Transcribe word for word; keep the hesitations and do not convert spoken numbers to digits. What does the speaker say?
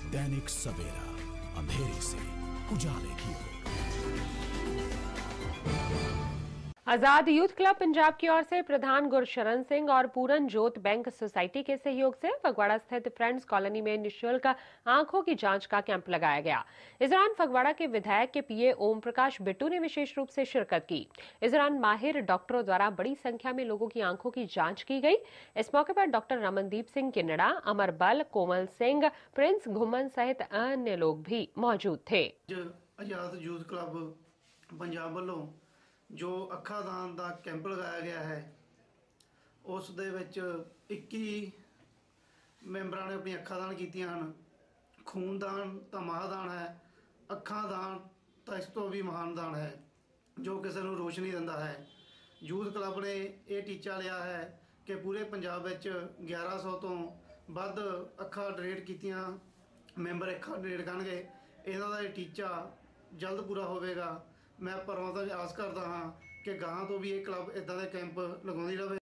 दैनिक सवेरा, अंधेरे से उजाले की ओर। आजाद यूथ क्लब पंजाब की ओर से प्रधान गुरशरण सिंह और पूरन जोत बैंक सोसाइटी के सहयोग से फगवाड़ा स्थित फ्रेंड्स कॉलोनी में निःशुल्क आंखों की जांच का कैंप लगाया गया। इस दौरान फगवाड़ा के विधायक के पीए ओम प्रकाश बिट्टू ने विशेष रूप से शिरकत की। इस दौरान माहिर डॉक्टरों द्वारा बड़ी संख्या में लोगों की आंखों की जांच की गई। इस मौके पर डॉक्टर रमनदीप सिंह किन्नड़ा, अमर बल, कोमल सिंह, प्रिंस घुमन सहित अन्य लोग भी मौजूद थे। आजाद यूथ क्लब पंजाब वालों जो ਅੱਖਾਂ ਦਾਨ ਦਾ ਕੈਂਪ ਲਗਾਇਆ ਗਿਆ ਹੈ, ਉਸ ਦੇ ਵਿੱਚ ਇੱਕੀ ਮੈਂਬਰਾਂ ਨੇ ਆਪਣੀ ਅੱਖਾਂ ਦਾਨ ਕੀਤੀਆਂ ਹਨ। ਖੂਨਦਾਨ ਤਾਂ ਮਹਾਦਾਨ ਹੈ, ਅੱਖਾਂ ਦਾਨ ਤਾਂ ਇਸ ਤੋਂ ਵੀ ਮਹਾਨ ਦਾਨ ਹੈ ਜੋ ਕਿਸੇ ਨੂੰ ਰੋਸ਼ਨੀ ਦਿੰਦਾ ਹੈ। ਯੂਥ ਕਲੱਬ ਨੇ ਇਹ ਟੀਚਾ ਲਿਆ ਹੈ ਕਿ ਪੂਰੇ ਪੰਜਾਬ ਵਿੱਚ ਗਿਆਰਾਂ ਸੌ ਤੋਂ ਵੱਧ ਅੱਖਾਂ ਡੋਨੇਟ ਕੀਤੀਆਂ ਮੈਂਬਰ ਅੱਖਾਂ ਡੋਨੇਟ ਕਰਨਗੇ। ਇਹਨਾਂ ਦਾ ਇਹ ਟੀਚਾ ਜਲਦ ਪੂਰਾ ਹੋਵੇਗਾ। मैं परमात्मा से आस करता हाँ कि गां तो भी ये क्लब इदा के कैंप लगाती रहे।